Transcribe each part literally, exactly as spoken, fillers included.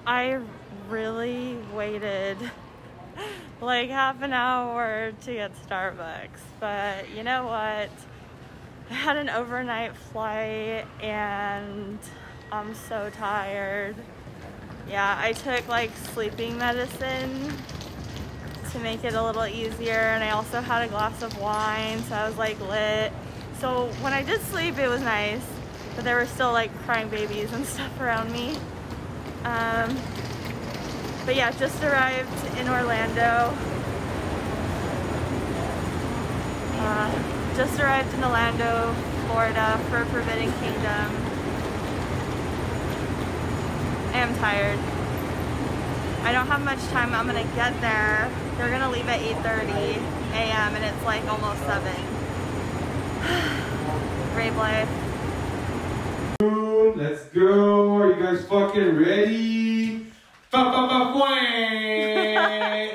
I really waited like half an hour to get Starbucks, but you know what? I had an overnight flight and I'm so tired. Yeah, I took like sleeping medicine to make it a little easier, and I also had a glass of wine, so I was like lit. So when I did sleep, it was nice, but there were still like crying babies and stuff around me. Um, but yeah, just arrived in Orlando. Uh, just arrived in Orlando, Florida for Forbidden Kingdom. I am tired. I don't have much time. I'm gonna get there. They're gonna leave at eight thirty a m and it's like almost seven. Rave life. Let's go. Are you guys fucking ready? Fa fa fa fwang.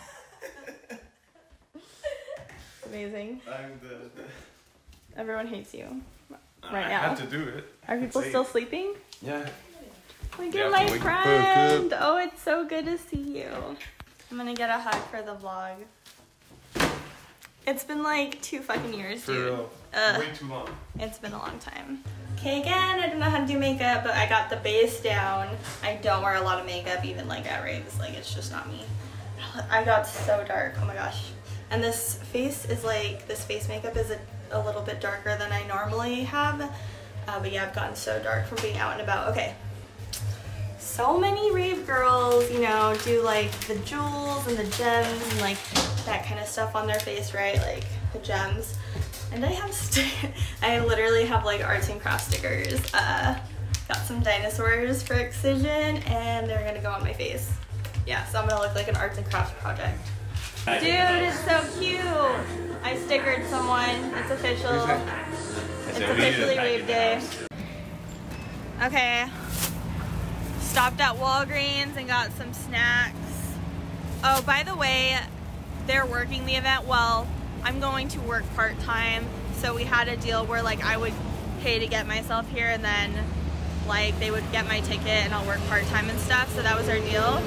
Amazing. I'm the, the... Everyone hates you right I now. I have to do it. Are people still sleeping? Yeah. Look Yeah, at my wake- friend. Oh, it's so good to see you. I'm gonna get a hug for the vlog. It's been like two fucking years, For dude. real. Ugh. Way too long. It's been a long time. Okay, again, I don't know how to do makeup, but I got the base down. I don't wear a lot of makeup, even like at raves. Like, it's just not me. I got so dark. Oh my gosh. And this face is like, this face makeup is a, a little bit darker than I normally have. Uh, but yeah, I've gotten so dark from being out and about. Okay. So many rave girls, you know, do like the jewels and the gems and like that kind of stuff on their face, right? Like the gems. And I have, st I literally have like arts and crafts stickers. Uh, got some dinosaurs for excision and they're gonna go on my face. Yeah, so I'm gonna look like an arts and crafts project. Dude, it's so cute. I stickered someone. It's official. It's officially rave day. Okay. Stopped at Walgreens and got some snacks. Oh, by the way, they're working the event well. I'm going to work part-time, so we had a deal where like I would pay to get myself here and then like they would get my ticket and I'll work part-time and stuff, so that was our deal.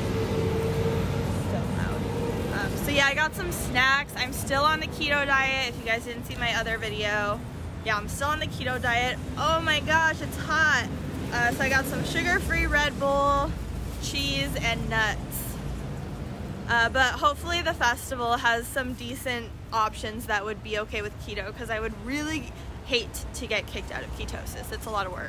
So loud. Um, so yeah, I got some snacks. I'm still on the keto diet, if you guys didn't see my other video. Yeah, I'm still on the keto diet. Oh my gosh, it's hot. Uh, so I got some sugar-free Red Bull, cheese, and nuts. Uh, but hopefully the festival has some decent options that would be okay with keto, because I would really hate to get kicked out of ketosis. It's a lot of work.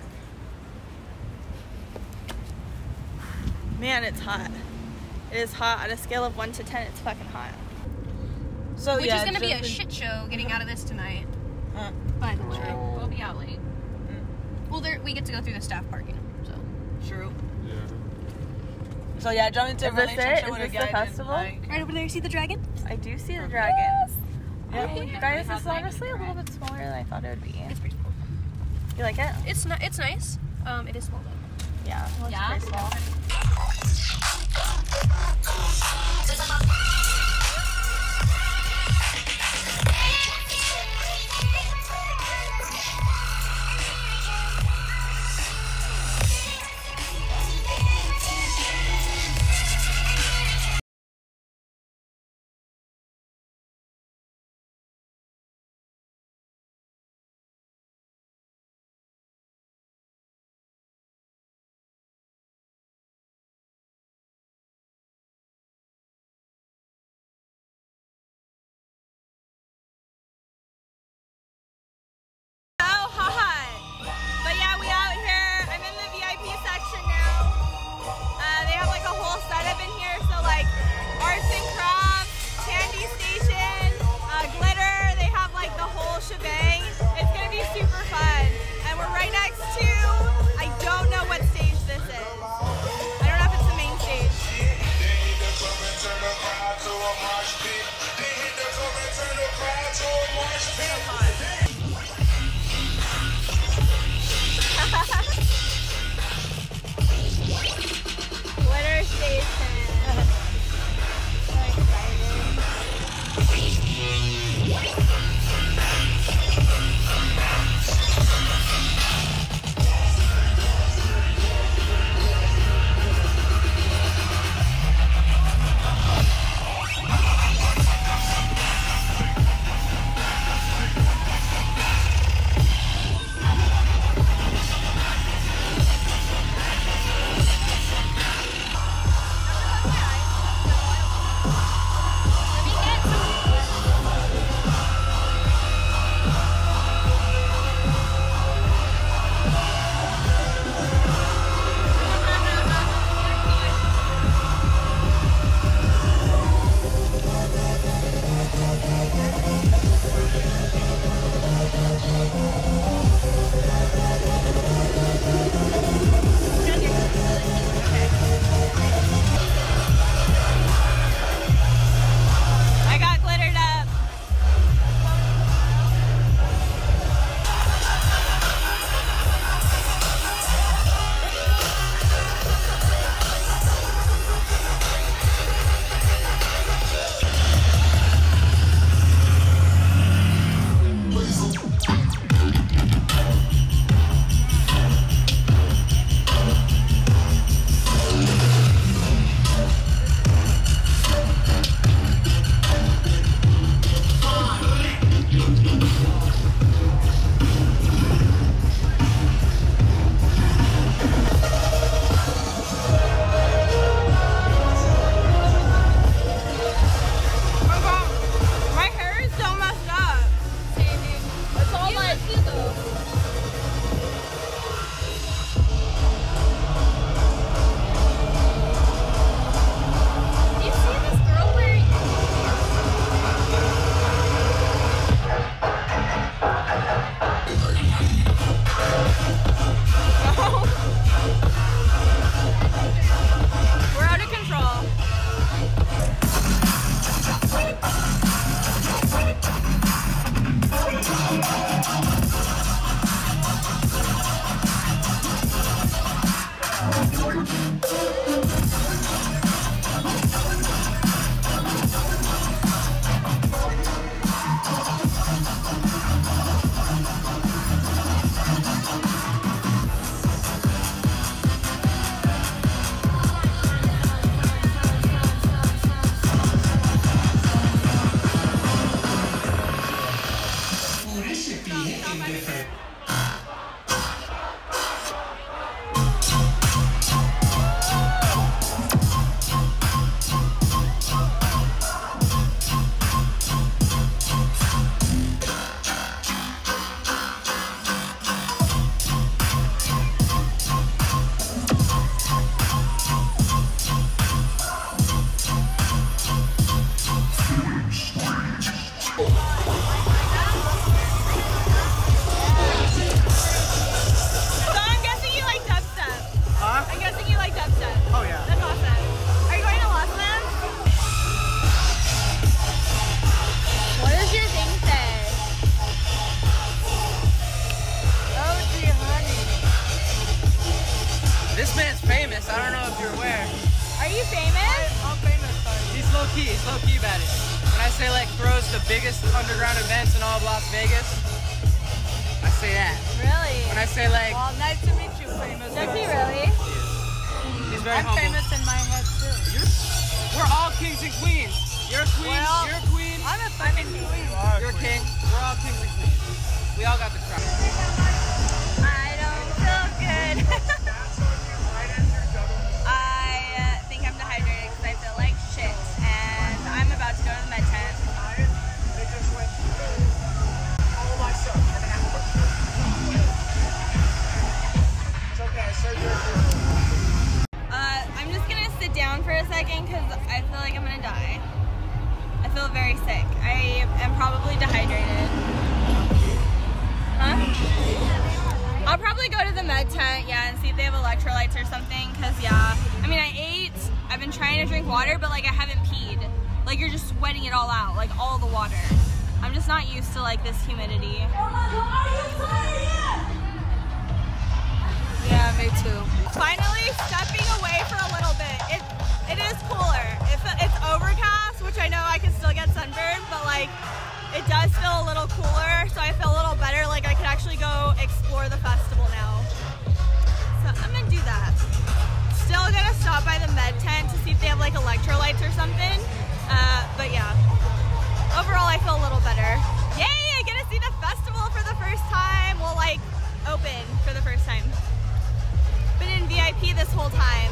Man, it's hot. It is hot. On a scale of one to ten, it's fucking hot. So Which yeah, is going to be a shit show getting out of this tonight. Uh, by the way, we'll be out late. Well, there, we get to go through the staff parking, so. True. Yeah. So yeah, jump into a Is this relationship it? with Is a this guy the festival? Like, Right over there, you see the dragon? I do see the dragons. yeah, Oh, we guys, have this is like honestly a little bit smaller than I thought it would be. It's pretty cool. You like it? It's, not, it's nice. Um, it is small though. Yeah, well, it's Yeah? pretty small. famous. I don't know if you're aware. Are you famous? I'm famous. He's low key. He's low key about it. When I say like throws the biggest underground events in all of Las Vegas, I say that. Really? When I say like, Well, nice to meet you, famous. Does he really? he's very I'm humble. famous in my head too. You're, we're all kings and queens. You're a queen. Well, you're a queen. I'm a fucking queen. You're a king. We're all kings and queens. We all got the crown. I don't feel good. I think I'm dehydrated because I feel like shit, and I'm about to go to the med tent. Uh, I'm just gonna sit down for a second because I feel like I'm gonna die. I feel very sick. I am probably dehydrated. Huh? I'll probably go to the med tent, yeah, and see if they have electrolytes or something, because, yeah. I mean, I ate, I've been trying to drink water, but, like, I haven't peed. Like, you're just sweating it all out, like, all the water. I'm just not used to, like, this humidity. Yeah, me too. Finally stepping away for a little bit. It, it is cooler. If it's overcast, which I know I can still get sunburned, but, like, it does feel a little cooler, so I feel a little better, like I could actually go explore the festival now. So I'm gonna do that. Still gonna stop by the med tent to see if they have like electrolytes or something. Uh, but yeah, overall I feel a little better. Yay, I get to see the festival for the first time. Well, like, open for the first time. Been in V I P this whole time.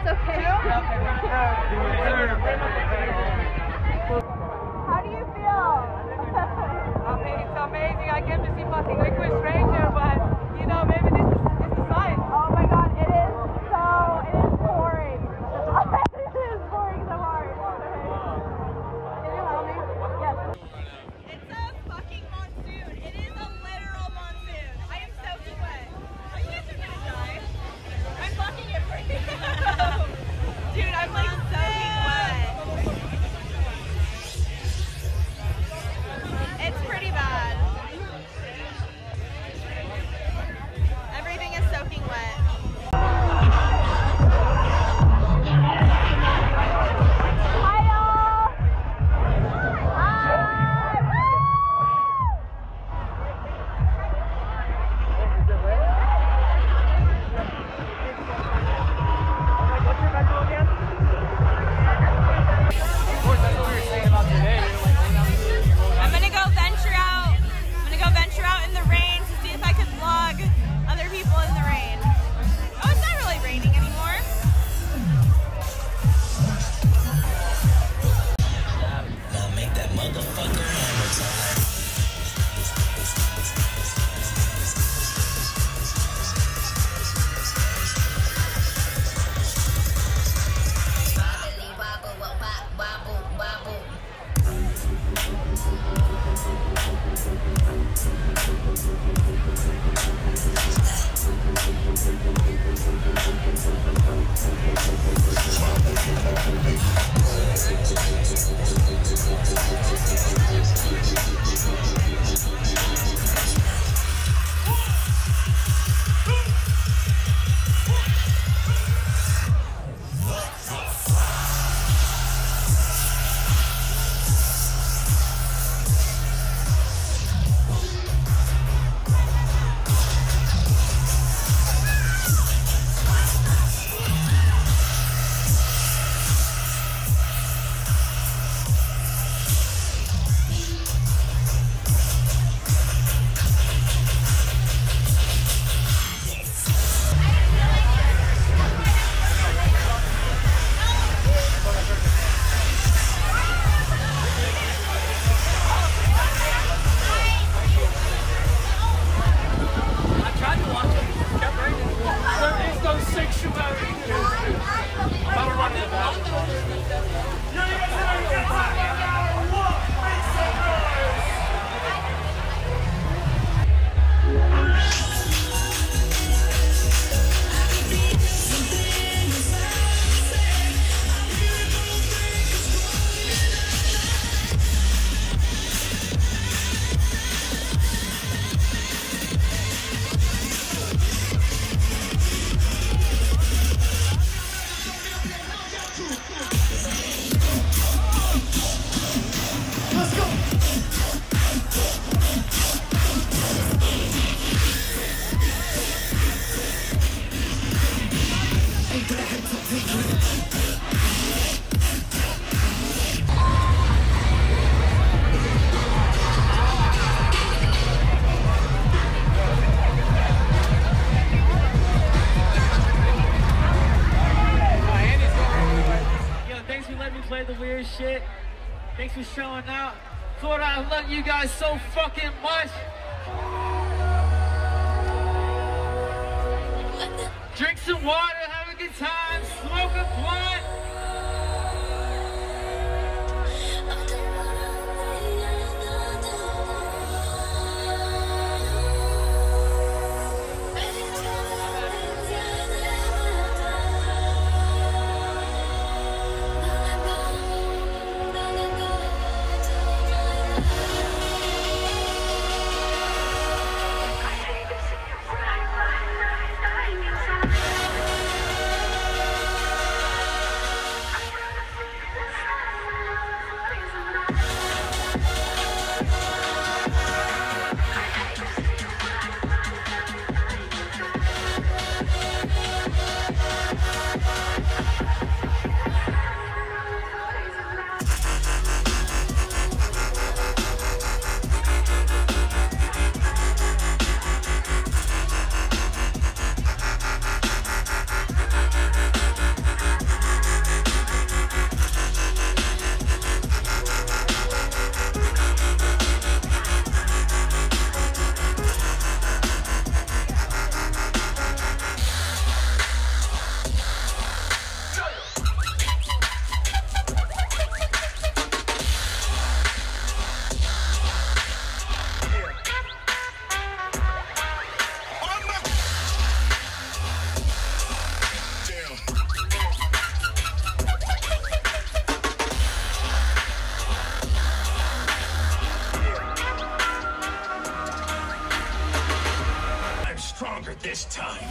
It's okay. How do you feel? I mean, it's amazing. I came to see fucking Liquid Stranger, but you know, maybe this is, this is the sign. Oh my god, it is so, it is boring. It is boring so hard. Can you help me? Yes. It's a fucking monsoon. It is a literal monsoon. I am soaking wet. Are you guys gonna die? I'm blocking it for you. Dude, I'm like soaking wet. It's pretty bad. Everything is soaking wet. Hi y'all! Hi! What's your mental again? Of course, that's what we were saying about today. I'm gonna go venture out. I'm gonna go venture out in the rain to see if I can vlog other people in the rain. Oh, it's not really raining anymore. Now make that motherfucker hammer time. Bobbly wobble, wobble, wobble, wobble. Shit. Thanks for showing out. Florida, I love you guys so fucking much. Drink some water, have a good time, smoke a blunt. stronger this time.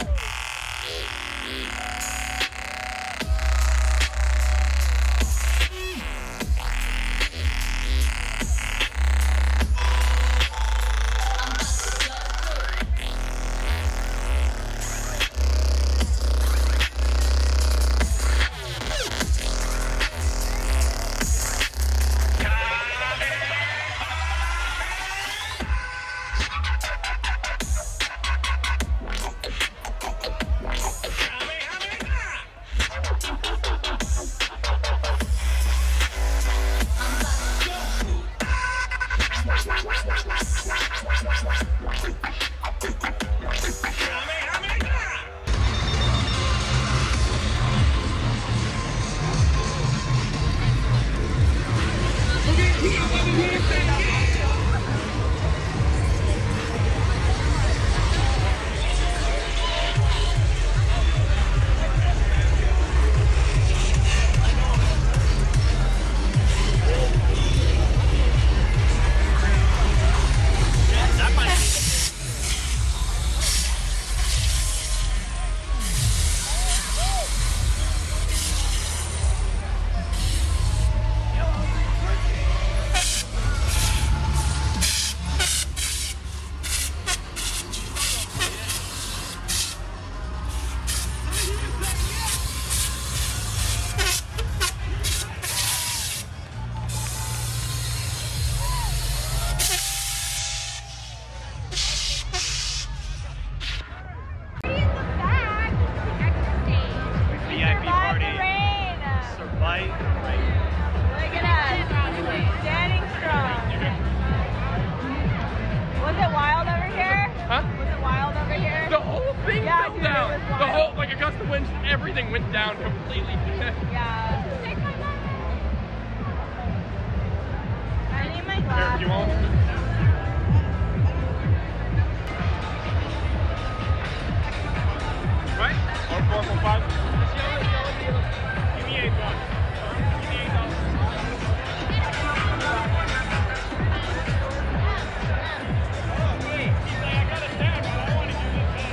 Everything went down completely. Yeah. I need my glasses. Here, you want? Right? One, four, four, five. Let's yell, let's yell, let's yell. Give me eight bucks. Give me eight dollars. He's like, I got a tag, but I want to do this.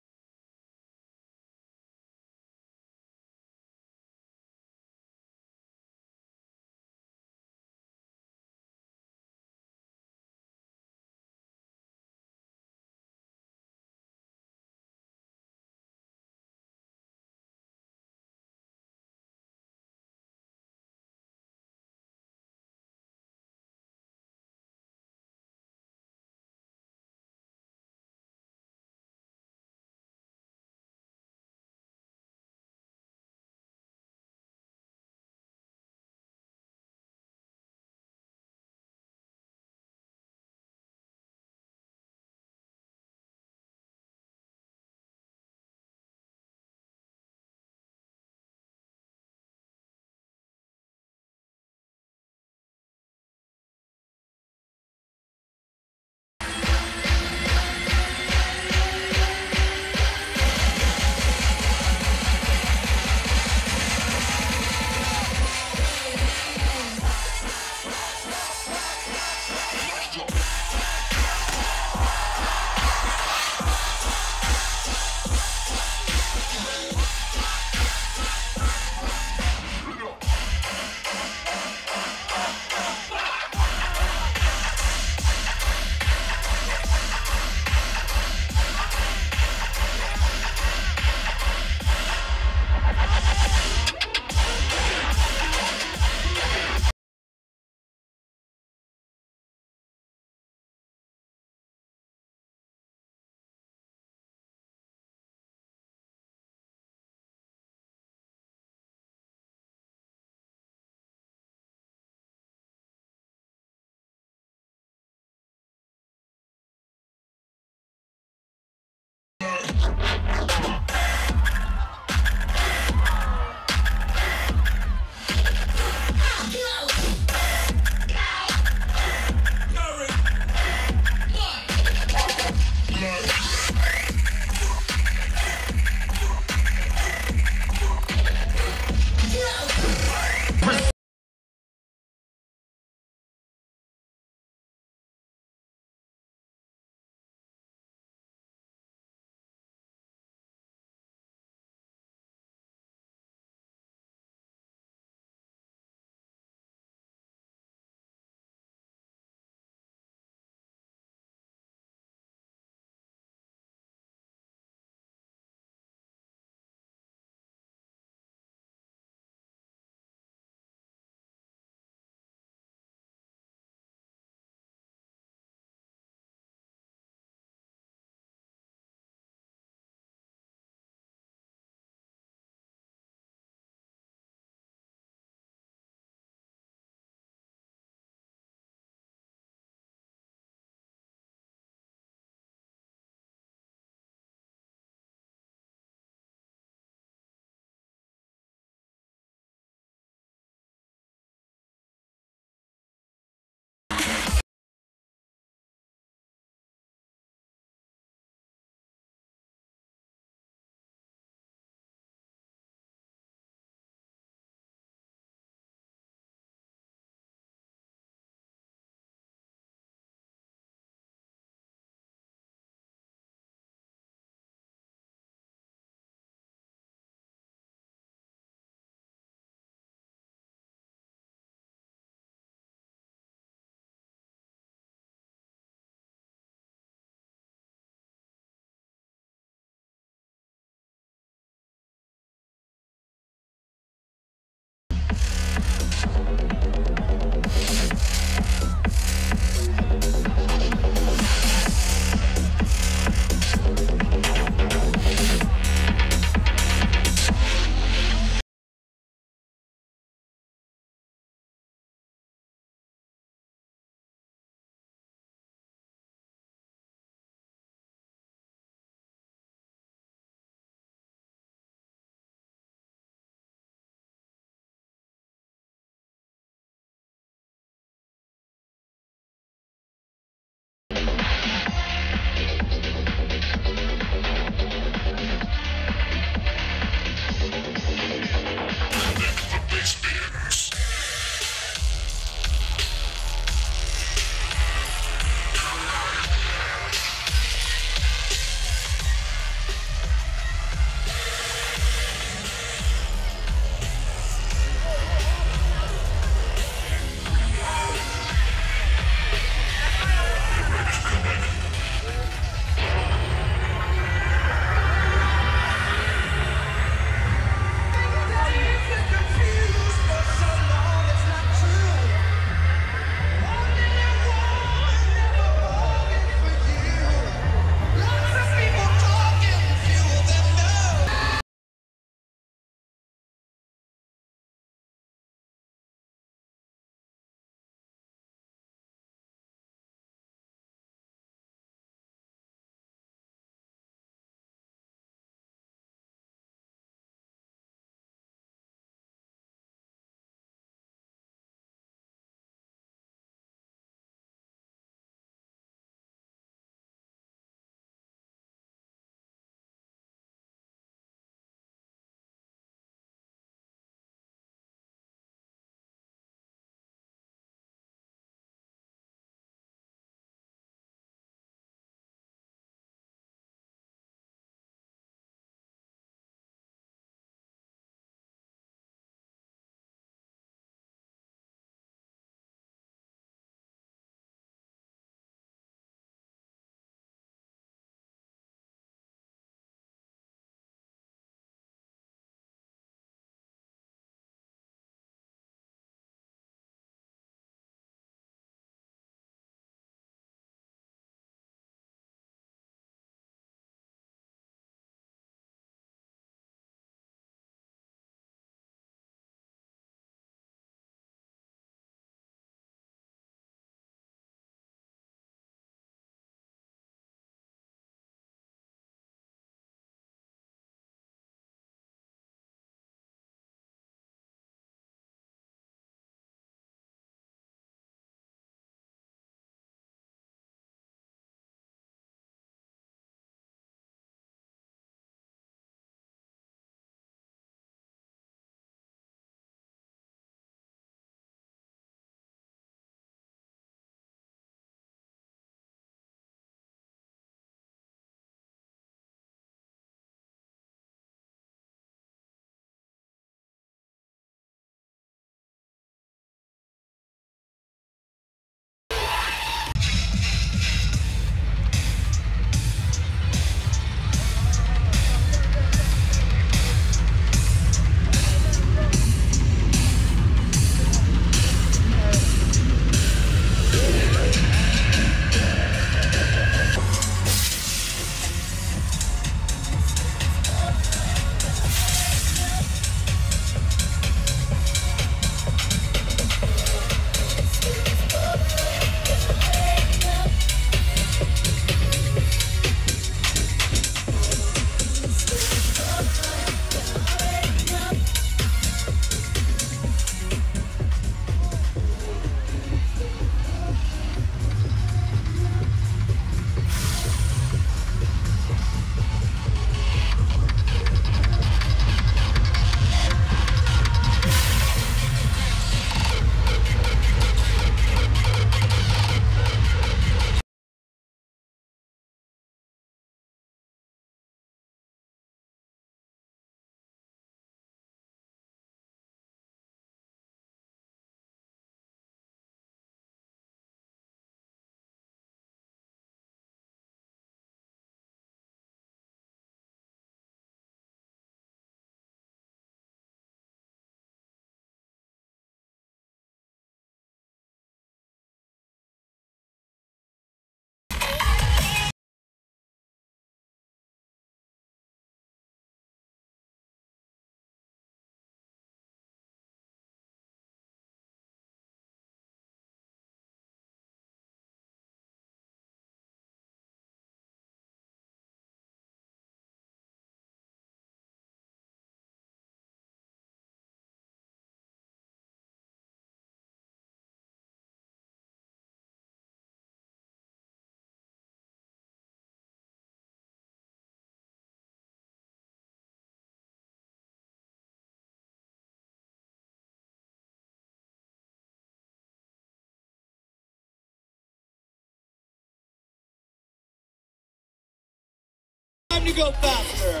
go faster.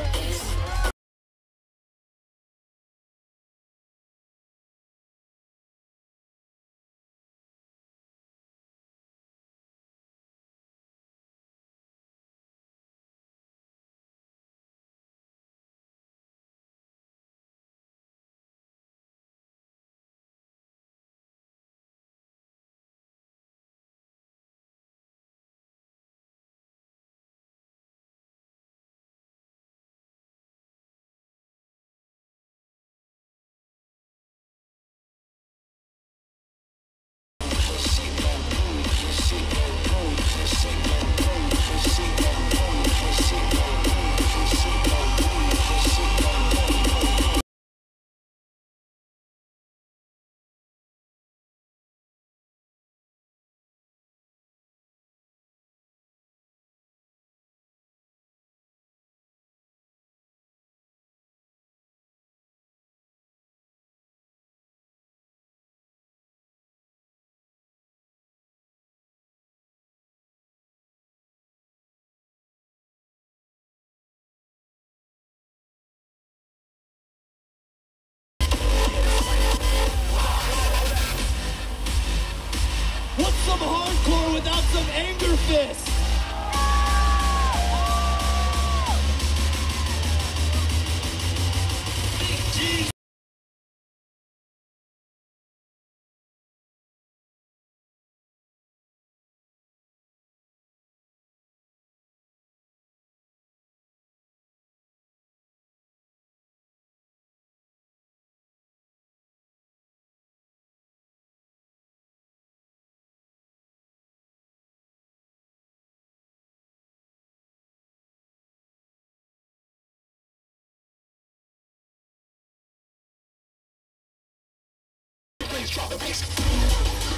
What's some hardcore without some anger fist? Drop the bass.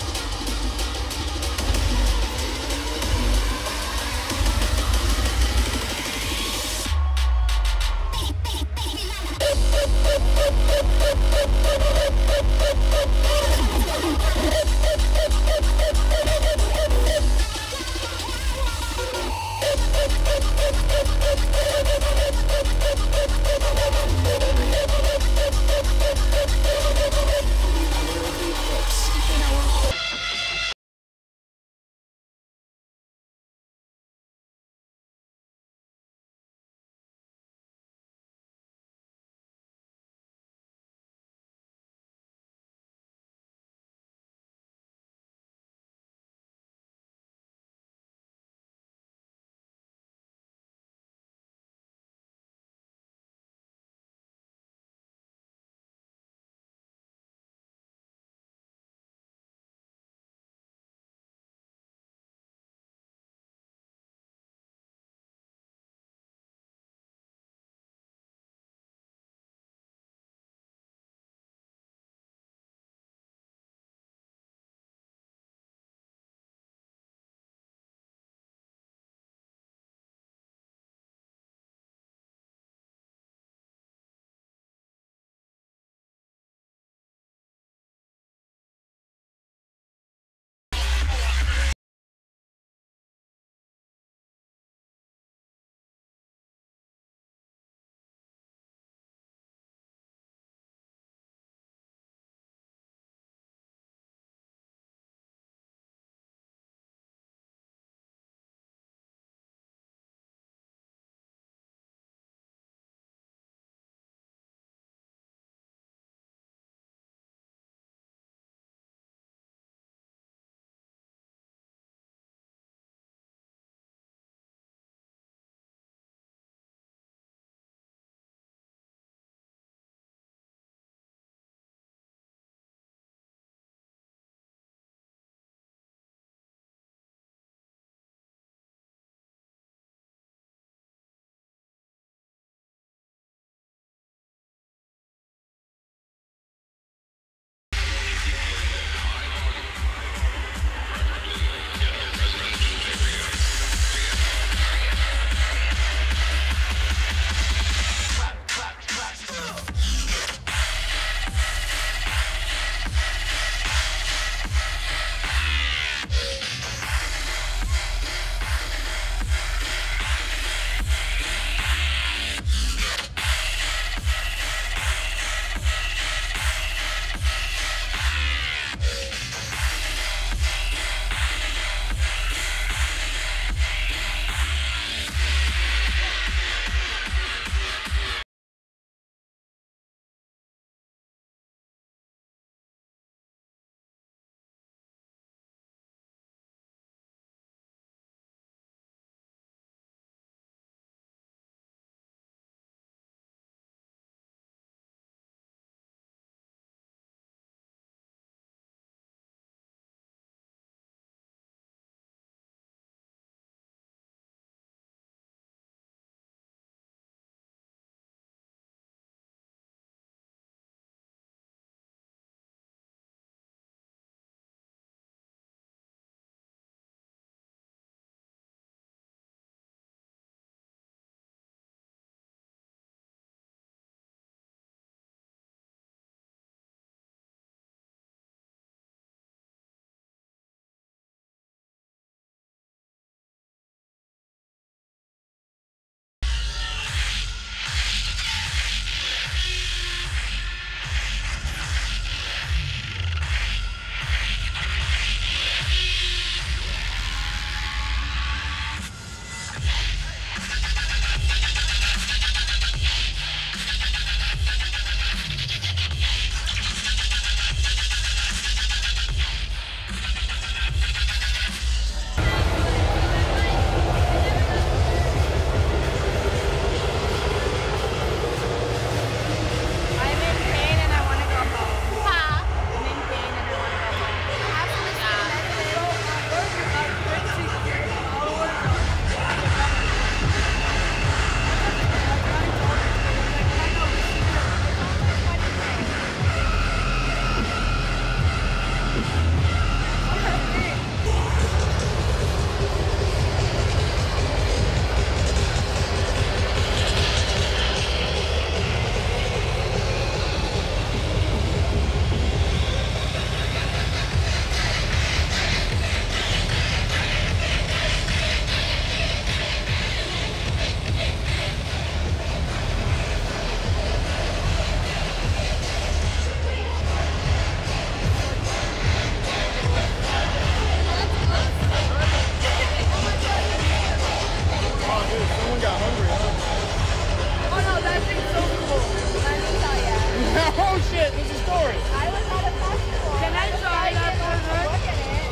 Oh shit, there's a story. I was at a festival. Can I try that burger? Look at it.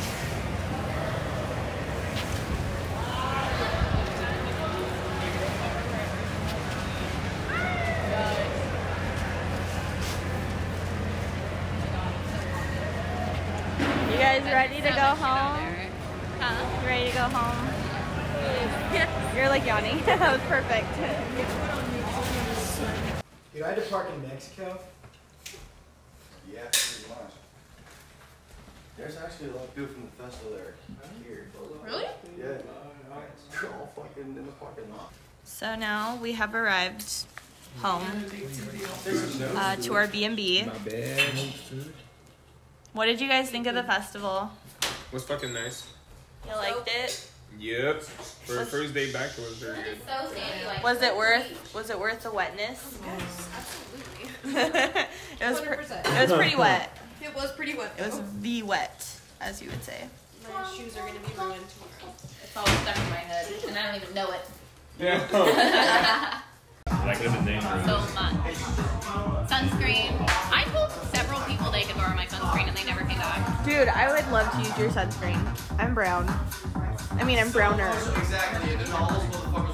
You guys ready to go home? Huh? You ready to go home? You're like yawning. That was perfect. Dude, I had to park in Mexico. Yeah, pretty much. There's actually a lot of people from the festival there here. Really? Yeah. They're all fucking in the parking lot. So now we have arrived home uh, to our B and B. My bad. What did you guys think of the festival? Was fucking nice. You liked it? Yep. For the first day back, it was very good. So sandy, like Was it worth? Was it worth the wetness? Yes, absolutely. it was. Pre- one hundred percent. it was pretty wet. It was pretty wet. It was the wet, as you would say. My shoes are gonna be ruined tomorrow. It's always stuck in my head, and I don't even know it. Yeah. That could have been dangerous. So much. Sunscreen. I told several people they could borrow my sunscreen, and they never came back. Dude, I would love to use your sunscreen. I'm brown. I mean, I'm browner. Exactly, and then all those motherfuckers